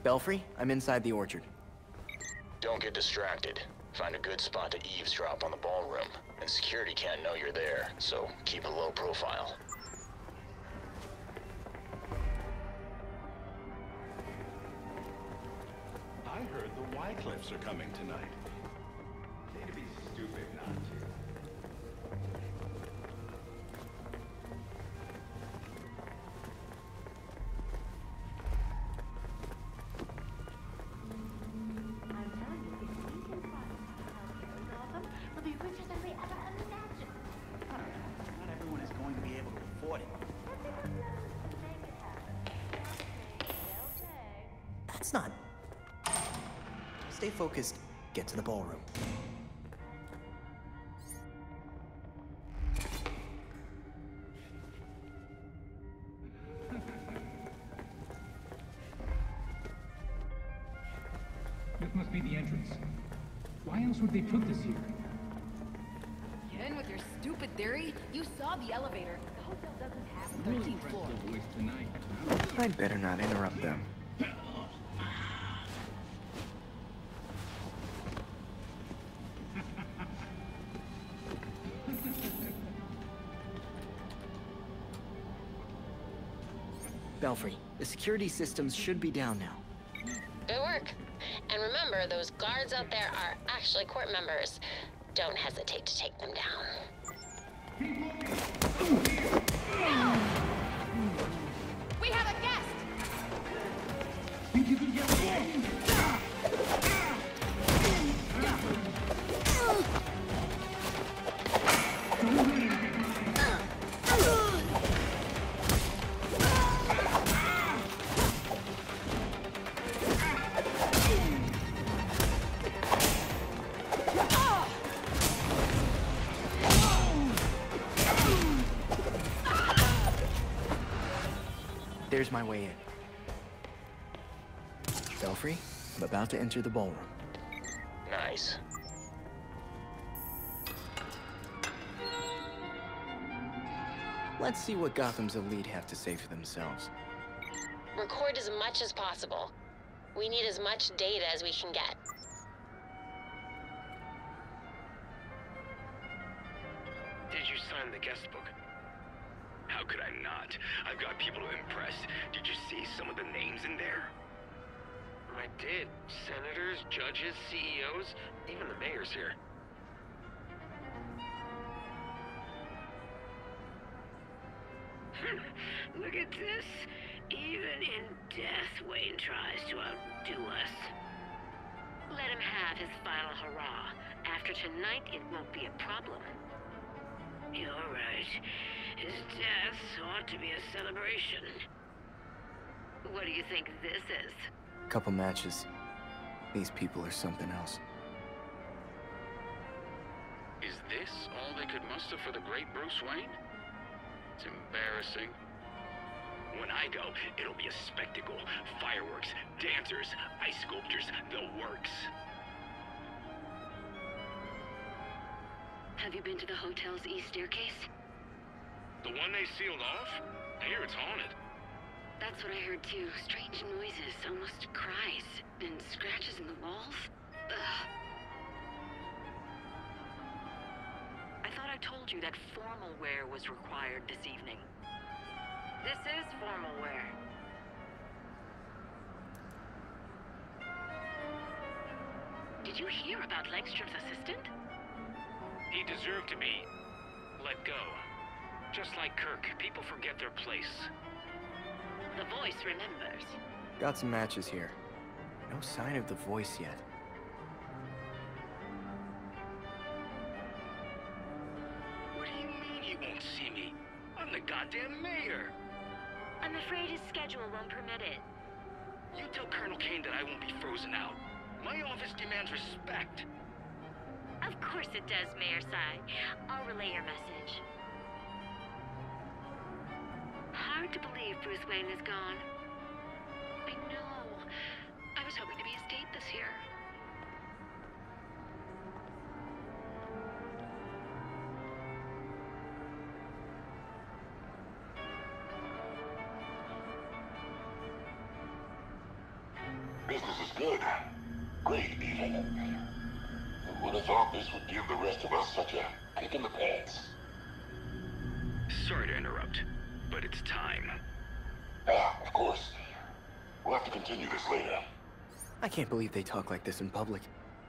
Belfry, I'm inside the orchard. Don't get distracted. Find a good spot to eavesdrop on the ballroom. And security can't know you're there, so keep a low profile. I heard the Wycliffes are coming tonight. They'd be stupid not to. I'm telling you, if we can find healthcare in Gotham, we'll be richer than we ever imagined. Not everyone is going to be able to afford it. Let's pick up loans and make it happen. They'll pay. That's not... Stay focused. Get to the ballroom. This must be the entrance. Why else would they put this here? Again with your stupid theory? You saw the elevator. The hotel doesn't have the Really 13th floor. impressed the voice tonight. I'd better not interrupt them. Belfry, the security systems should be down now. Good work. And remember, those guards out there are actually court members. Don't hesitate to take them down. We have a guest! Think you can get away? There's my way in. Belfry, I'm about to enter the ballroom. Nice. Let's see what Gotham's elite have to say for themselves. Record as much as possible. We need as much data as we can get. Did you sign the guest book? How could I not? I've got people to impress. Did you see some of the names in there? I did. Senators, judges, CEOs, even the mayor's here. Look at this. Even in death, Wayne tries to outdo us. Let him have his final hurrah. After tonight, it won't be a problem. You're right. His death ought to be a celebration. What do you think this is? Couple matches. These people are something else. Is this all they could muster for the great Bruce Wayne? It's embarrassing. When I go, it'll be a spectacle. Fireworks, dancers, ice sculptures, the works. Have you been to the hotel's east staircase? The one they sealed off? I hear it's haunted. That's what I heard too. Strange noises, almost cries, and scratches in the walls. Ugh. I thought I told you that formal wear was required this evening. This is formal wear. Did you hear about Langstrom's assistant? He deserved to be let go. Just like Kirk, people forget their place. The voice remembers. Got some matches here. No sign of the voice yet. What do you mean he won't see me? I'm the goddamn mayor. I'm afraid his schedule won't permit it. You tell Colonel Kane that I won't be frozen out. My office demands respect. Of course it does, Mayor Sai. I'll relay your message. Hard to believe Bruce Wayne is gone. I know. I was hoping to be his date this year. business is good. Great, even. Who would have thought this would give the rest of us such a kick in the pants? Sorry to interrupt, but it's time. Of course. We'll have to continue this later. I can't believe they talk like this in public.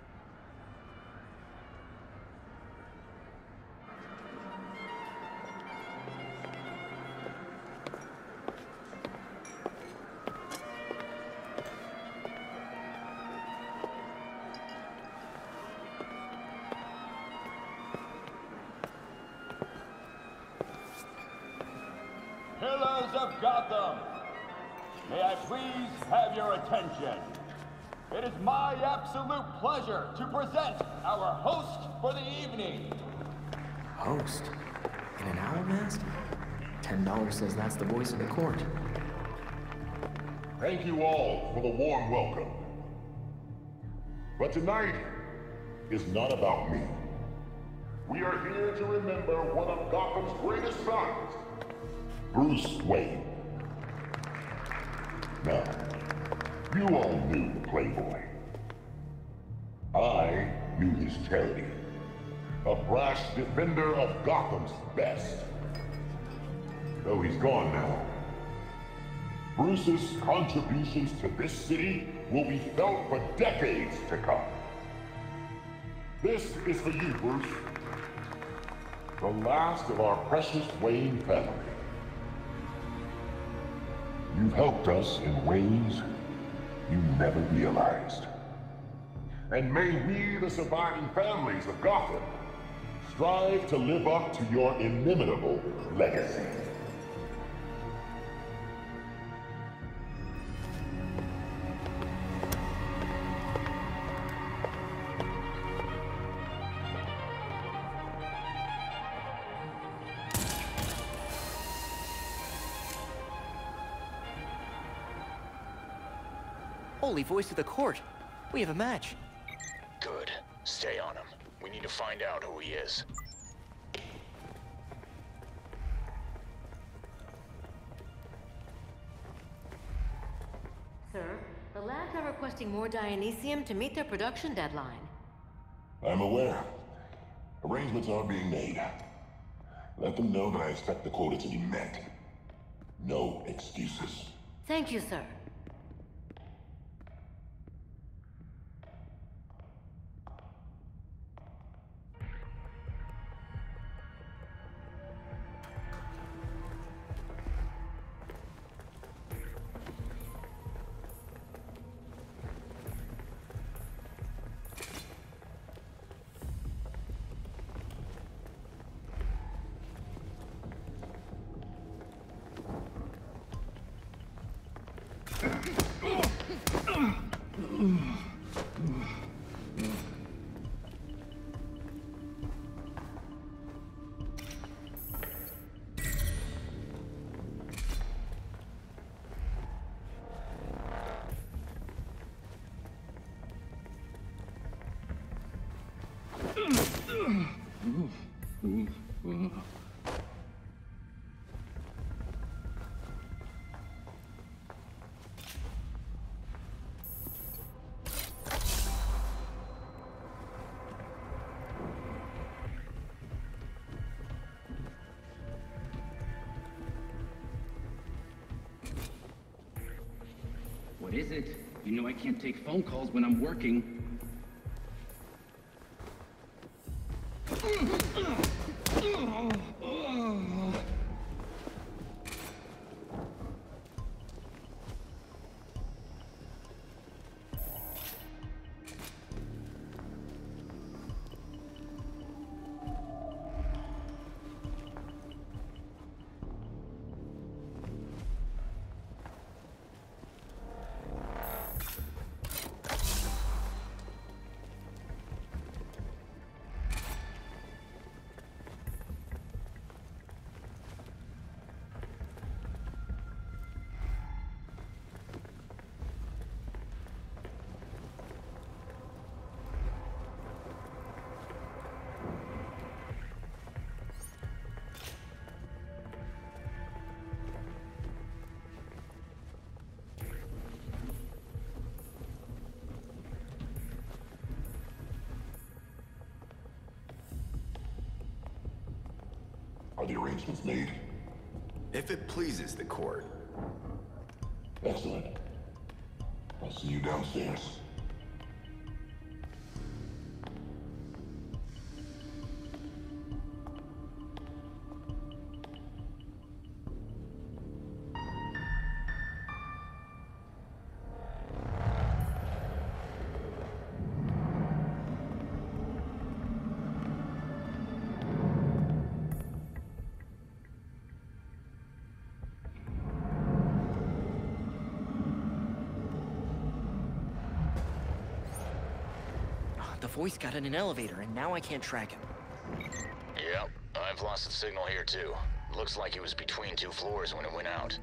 Pillars of Gotham, may I please have your attention? It is my absolute pleasure to present our host for the evening. Host? In an owl mask? $10 says that's the voice of the court. Thank you all for the warm welcome. But tonight is not about me. We are here to remember one of Gotham's greatest sons, Bruce Wayne. Now, you all knew the Playboy. I knew his charity. A brash defender of Gotham's best. Though he's gone now, Bruce's contributions to this city will be felt for decades to come. This is for you, Bruce. The last of our precious Wayne family. You've helped us in ways you never realized. And may we, the surviving families of Gotham, strive to live up to your inimitable legacy. Holy voice of the court. We have a match. Good. Stay on him. We need to find out who he is. Sir, the labs are requesting more Dionysium to meet their production deadline. I'm aware. Arrangements are being made. Let them know that I expect the quota to be met. No excuses. Thank you, sir. What is it? You know I can't take phone calls when I'm working. Are the arrangements made? If it pleases the court. Excellent. I'll see you downstairs. The voice got in an elevator, and now I can't track him. Yep, I've lost the signal here too. Looks like it was between 2 floors when it went out.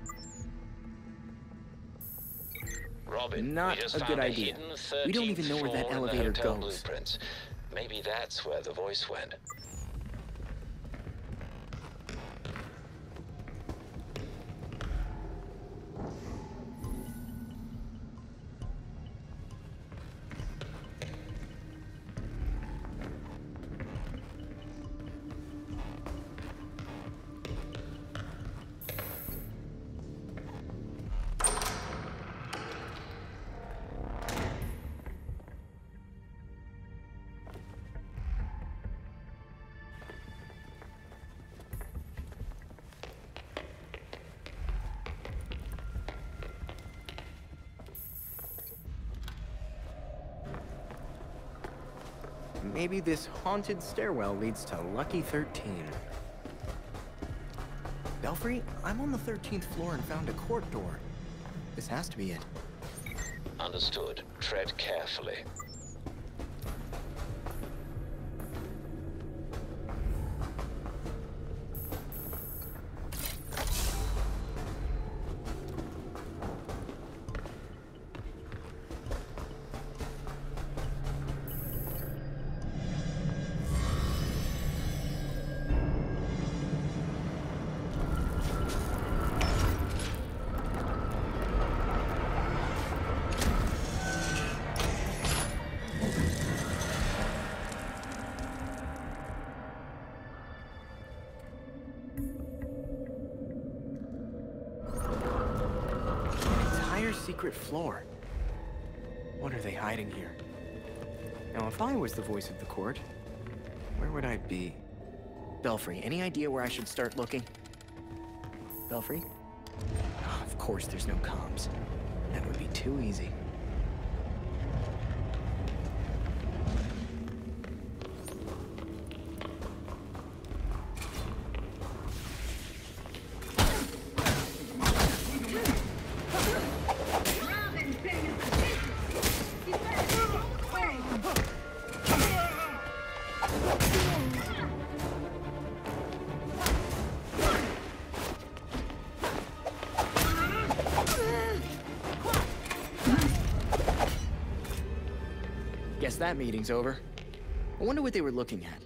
Robin, Not we just a found good a idea. hidden We don't even know where that 13th floor in the elevator hotel goes. blueprints. Maybe that's where the voice went. Maybe this haunted stairwell leads to Lucky 13. Belfry, I'm on the 13th floor and found a court door. This has to be it. Understood. Tread carefully. Secret floor. What are they hiding here? Now, if I was the voice of the court, where would I be? Belfry, any idea where I should start looking? Belfry? Oh, of course there's no comms. That would be too easy. Guess that meeting's over. I wonder what they were looking at.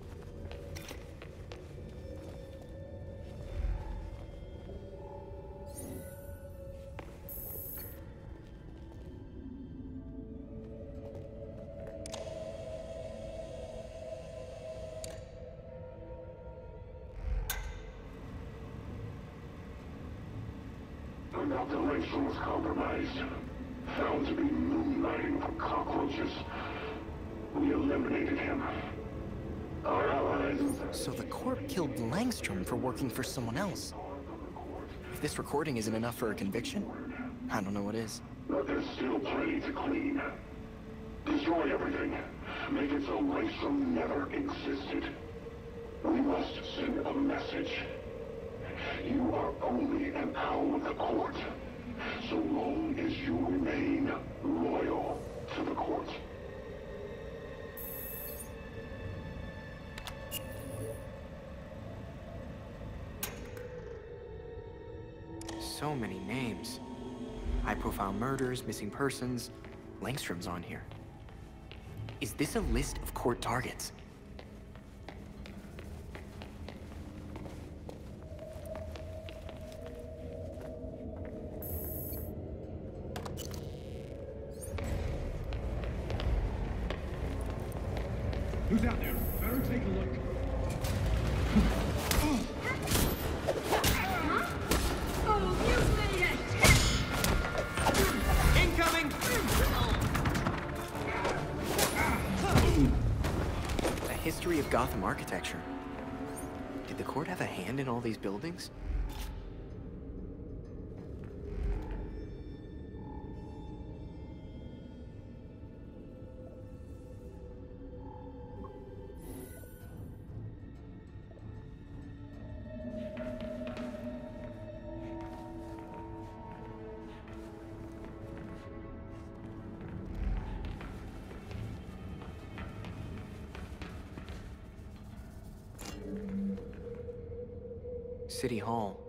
An operation was compromised. Found to be moonlighting for cockroaches. We eliminated him. Our allies... So the court killed Langstrom for working for someone else. If this recording isn't enough for a conviction, I don't know what is. But there's still plenty to clean. Destroy everything. Make it so Langstrom never existed. We must send a message. You are only an owl of the court, so long as you remain loyal to the court. So many names. High-profile murders, missing persons. Langstrom's on here. Is this a list of court targets? Who's out there? Better take a look. Gotham architecture. Did the court have a hand in all these buildings? City Hall.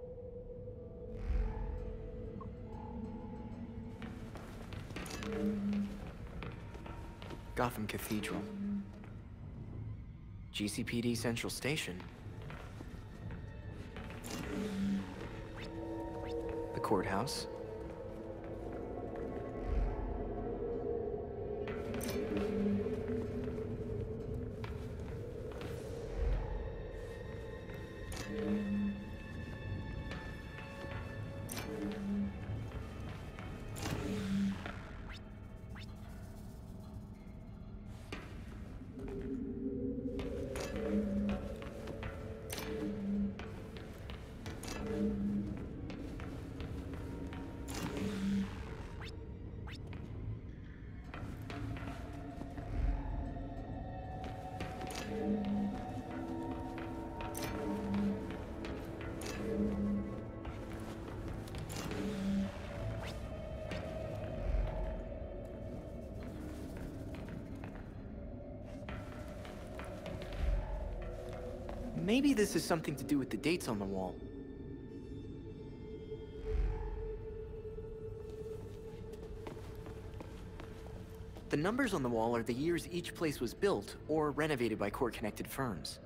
Gotham Cathedral. GCPD Central Station. The courthouse. Maybe this has something to do with the dates on the wall. The numbers on the wall are the years each place was built or renovated by court-connected firms.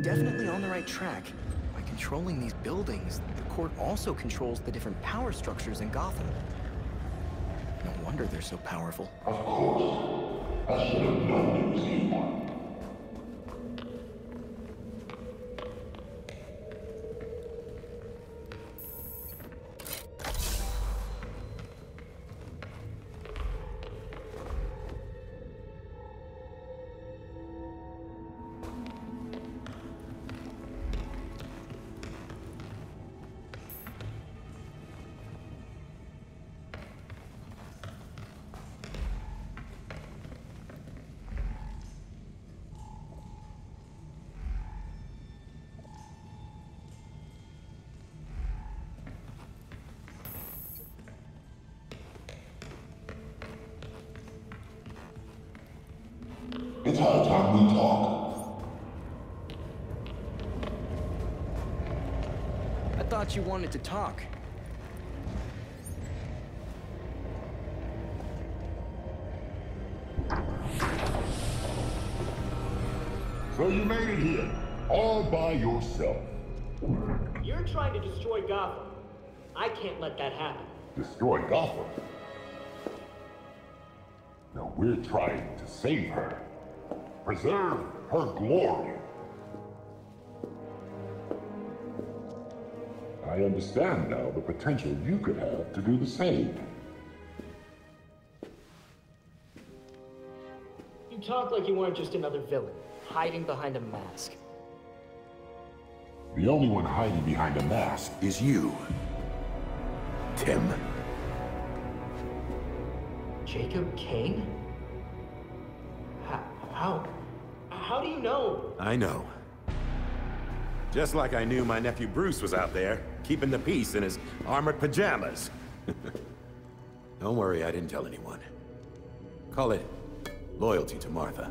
definitely on the right track. By controlling these buildings, the court also controls the different power structures in Gotham. No wonder they're so powerful. Of course. I should have known it was you. It's high time we talk. I thought you wanted to talk. So you made it here, all by yourself. You're trying to destroy Gotham. I can't let that happen. Destroy Gotham? No, we're trying to save her. Preserve her glory. I understand now the potential you could have to do the same. You talk like you weren't just another villain, hiding behind a mask. The only one hiding behind a mask is you, Tim. Jacob Kane? How do you know? I know. Just like I knew my nephew Bruce was out there, keeping the peace in his armored pajamas. Don't worry, I didn't tell anyone. Call it loyalty to Martha.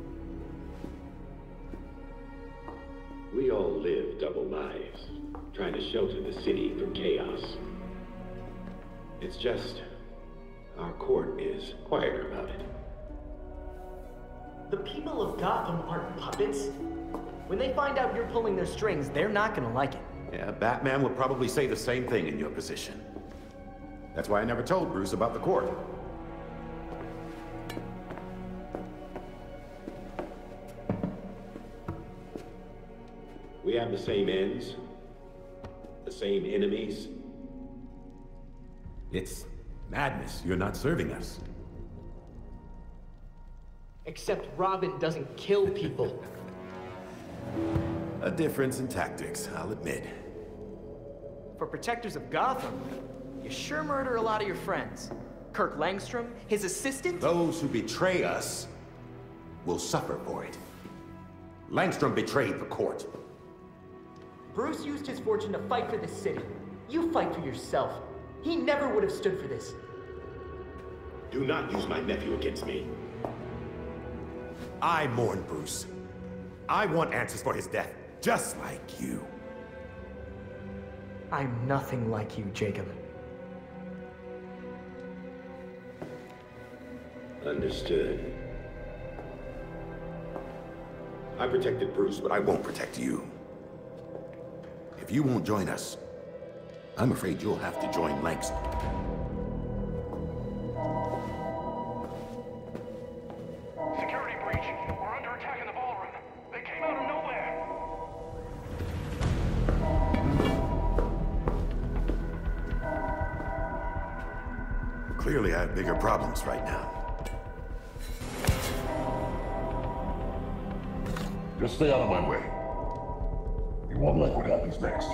We all live double lives, trying to shelter the city from chaos. It's just, our court is quieter about it. The people of Gotham aren't puppets. When they find out you're pulling their strings, they're not gonna like it. Yeah, Batman would probably say the same thing in your position. That's why I never told Bruce about the court. We have the same ends, the same enemies. It's madness. You're not serving us. Except Robin doesn't kill people. A difference in tactics, I'll admit. For protectors of Gotham, you sure murder a lot of your friends. Kirk Langstrom, his assistant? Those who betray us will suffer for it. Langstrom betrayed the court. Bruce used his fortune to fight for the city. You fight for yourself. He never would have stood for this. Do not use my nephew against me. I mourn Bruce. I want answers for his death, just like you. I'm nothing like you, Jacob. Understood. I protected Bruce, but I won't protect you. If you won't join us, I'm afraid you'll have to join Langston. Security breach. We're under attack in the ballroom. They came out of nowhere. Clearly, I have bigger problems right now. Just stay out of my way. You won't like what happens next.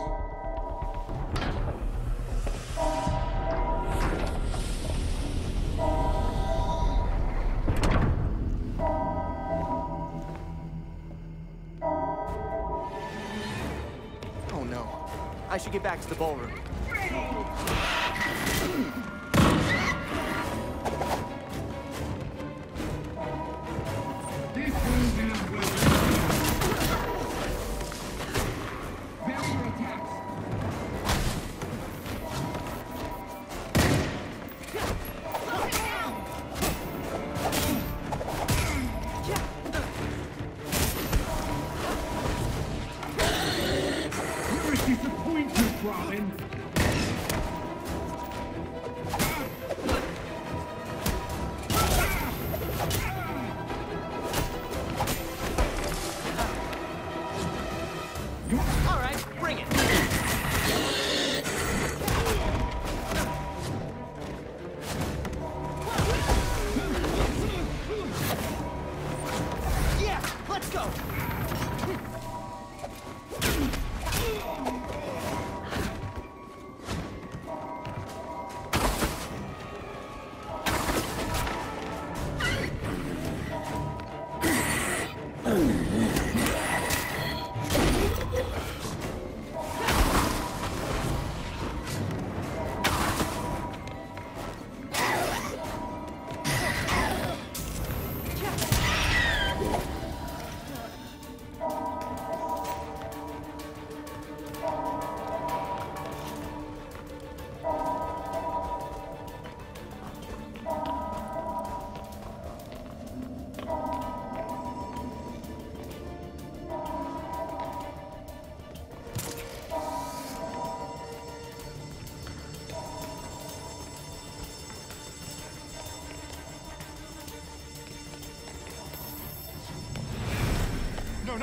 Oh no. I should get back to the ballroom.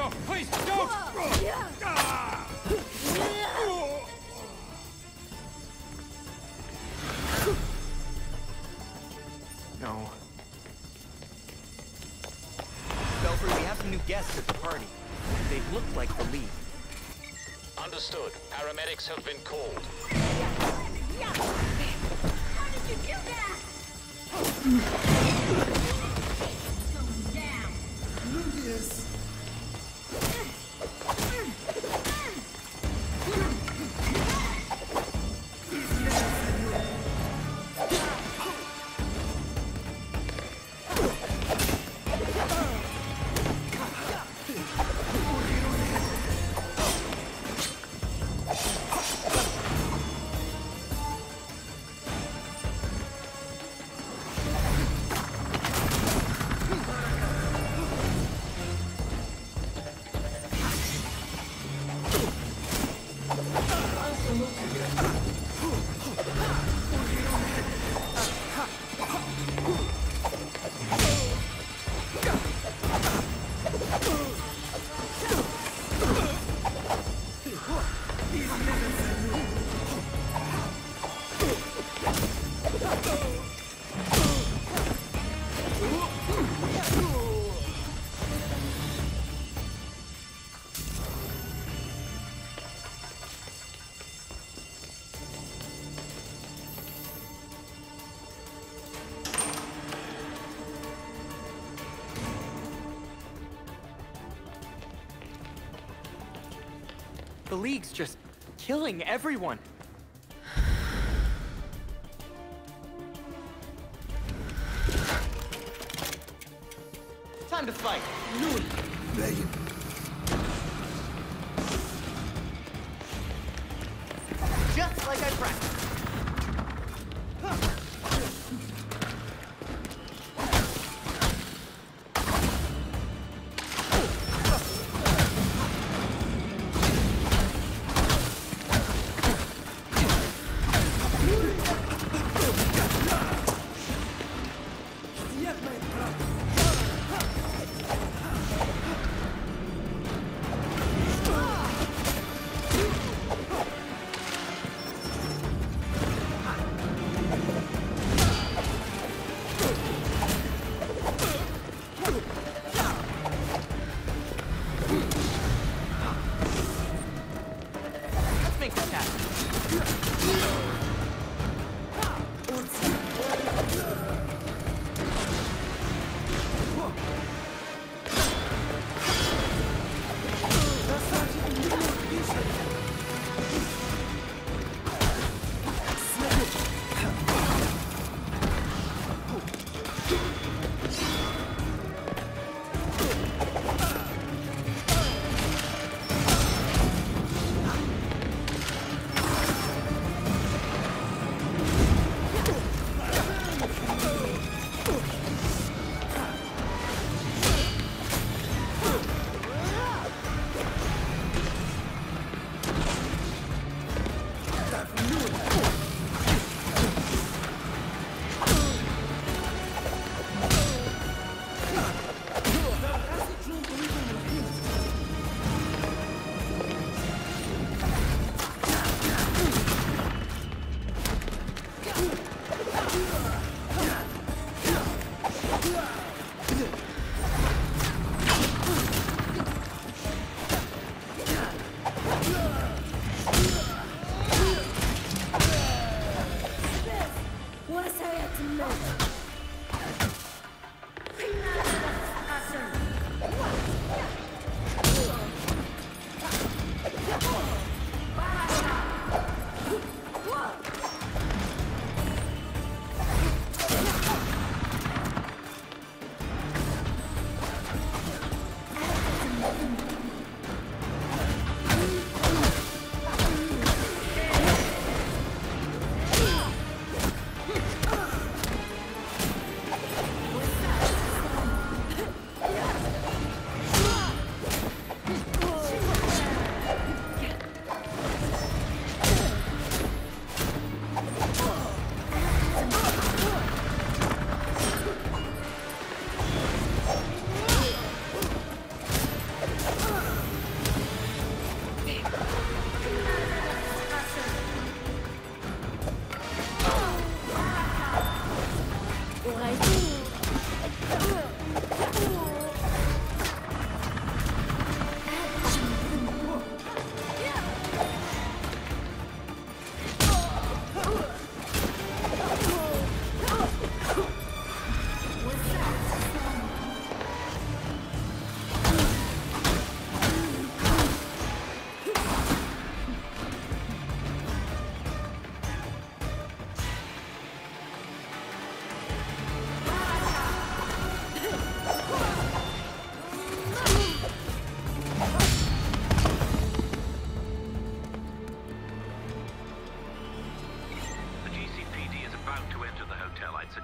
Go! Please, don't! No. Belfry, we have some new guests at the party. They look like the League. Understood. Paramedics have been called. How did you do that? Going down. Lucius. The League's just killing everyone. Time to fight. Megan. Just like I practiced.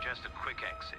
suggest a quick exit.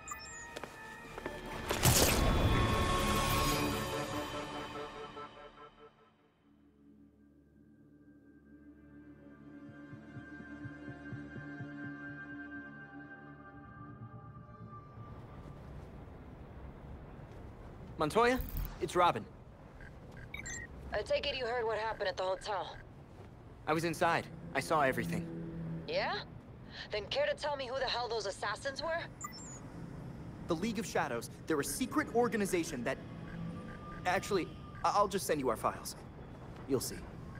Montoya, it's Robin. I take it you heard what happened at the hotel. I was inside. I saw everything. Yeah? Then care to tell me who the hell those assassins were? The League of Shadows. They're a secret organization that... Actually, I'll just send you our files. You'll see.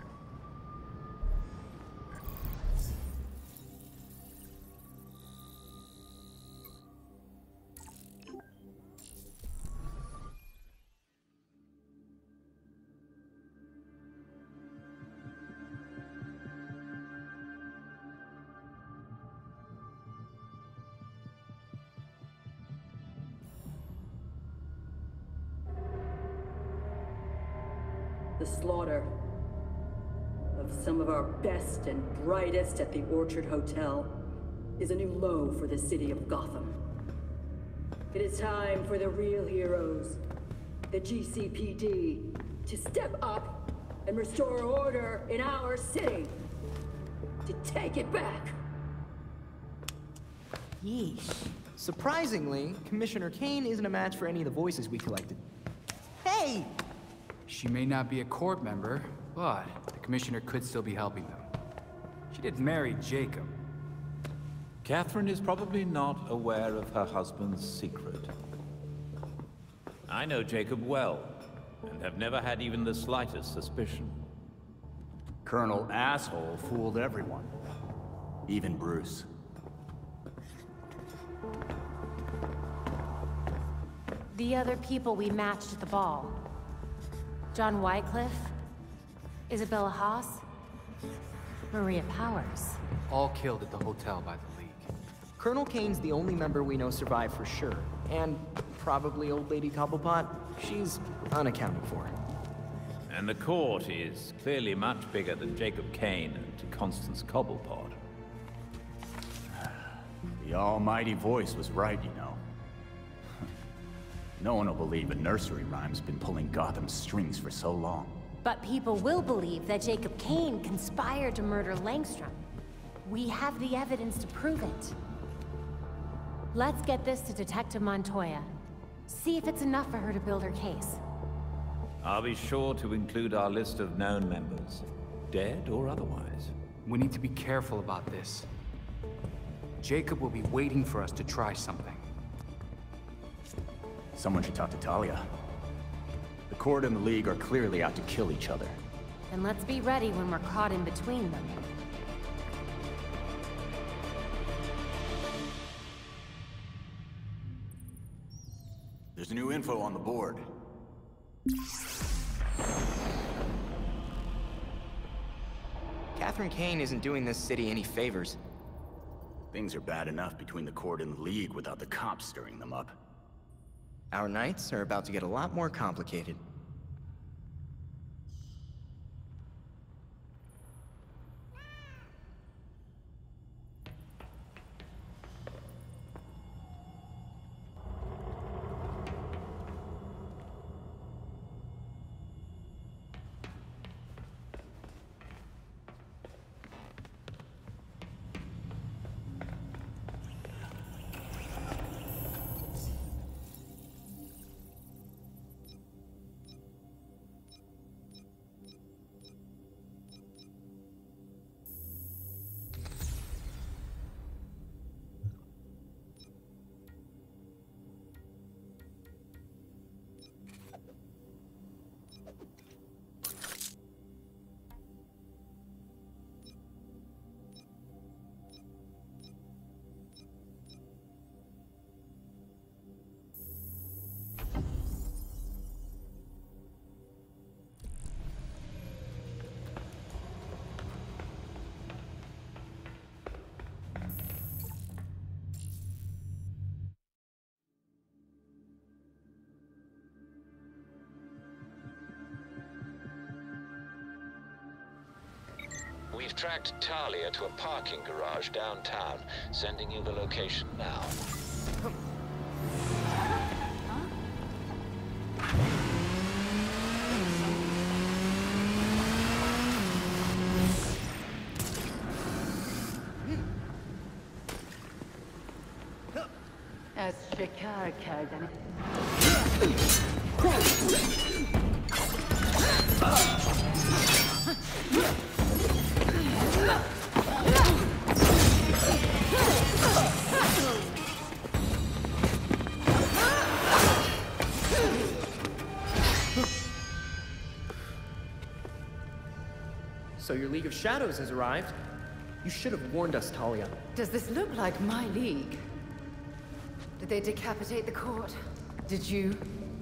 The slaughter of some of our best and brightest at the Orchard Hotel is a new low for the city of Gotham. It is time for the real heroes, the GCPD, to step up and restore order in our city. To take it back. Yeesh. Surprisingly, Commissioner Kane isn't a match for any of the voices we collected. Hey! She may not be a court member, but the Commissioner could still be helping them. She did marry Jacob. Catherine is probably not aware of her husband's secret. I know Jacob well, and have never had even the slightest suspicion. Colonel Asshole fooled everyone. Even Bruce. The other people we matched at the ball. John Wycliffe, Isabella Haas, Maria Powers. All killed at the hotel by the League. Colonel Kane's the only member we know survived for sure. And probably Old Lady Cobblepot. She's unaccounted for. And the court is clearly much bigger than Jacob Kane and Constance Cobblepot. The almighty voice was right, you know. No one will believe a nursery rhyme's been pulling Gotham's strings for so long. But people will believe that Jacob Kane conspired to murder Langstrom. We have the evidence to prove it. Let's get this to Detective Montoya. See if it's enough for her to build her case. I'll be sure to include our list of known members, dead or otherwise. We need to be careful about this. Jacob will be waiting for us to try something. Someone should talk to Talia. The Court and the League are clearly out to kill each other. And let's be ready when we're caught in between them. There's new info on the board. Catherine Kane isn't doing this city any favors. Things are bad enough between the Court and the League without the cops stirring them up. Our nights are about to get a lot more complicated. tracked Talia to a parking garage downtown, sending you the location now. از شکار کردن So your League of Shadows has arrived. You should have warned us, Talia. Does this look like my league? Did they decapitate the court? Did you?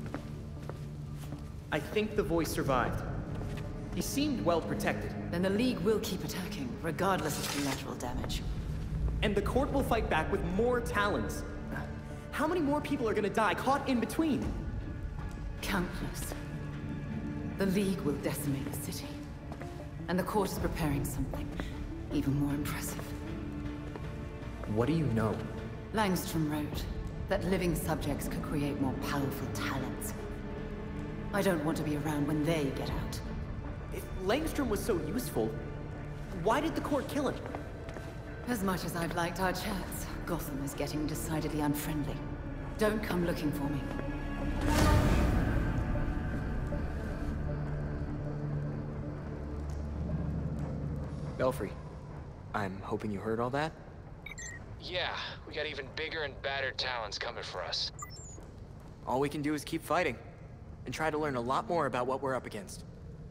I think the voice survived. He seemed well protected. Then the League will keep attacking, regardless of collateral damage. And the court will fight back with more talons. How many more people are gonna die caught in between? Countless. The League will decimate the city. And the court is preparing something even more impressive. What do you know? Langstrom wrote that living subjects could create more powerful talents. I don't want to be around when they get out. If Langstrom was so useful, why did the court kill him? As much as I've liked our chats, Gotham is getting decidedly unfriendly. Don't come looking for me. Belfry, I'm hoping you heard all that? Yeah, we got even bigger and badder talons coming for us. All we can do is keep fighting, and try to learn a lot more about what we're up against.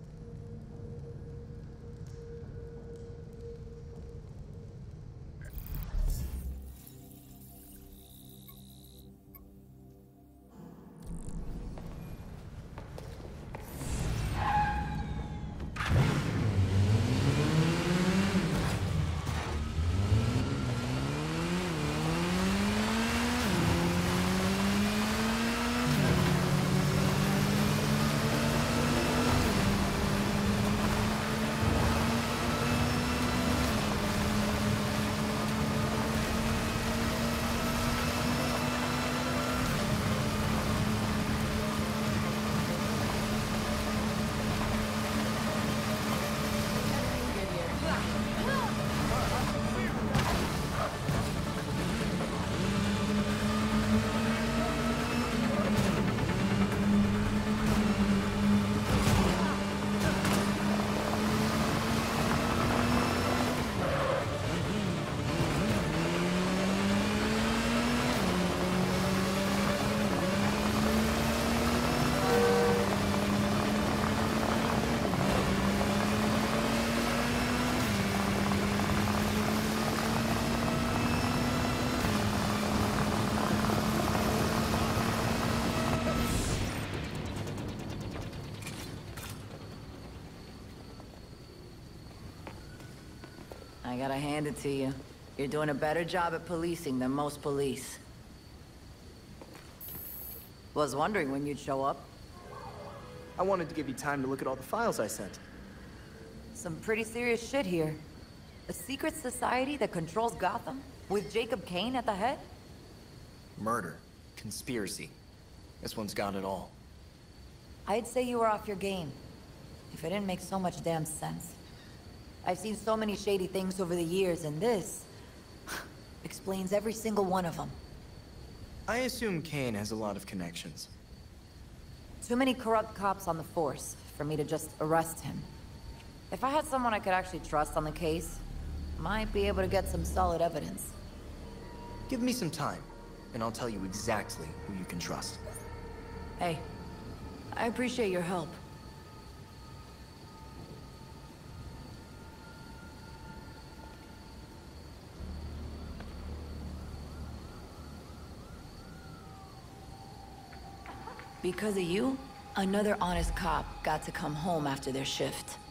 I gotta hand it to you. You're doing a better job at policing than most police. Was wondering when you'd show up. I wanted to give you time to look at all the files I sent. Some pretty serious shit here. A secret society that controls Gotham? With Jacob Kane at the head? Murder. Conspiracy. This one's got it all. I'd say you were off your game. If it didn't make so much damn sense. I've seen so many shady things over the years, and this explains every single one of them. I assume Kane has a lot of connections. Too many corrupt cops on the force for me to just arrest him. If I had someone I could actually trust on the case, might be able to get some solid evidence. Give me some time, and I'll tell you exactly who you can trust. Hey, I appreciate your help. Because of you, another honest cop got to come home after their shift.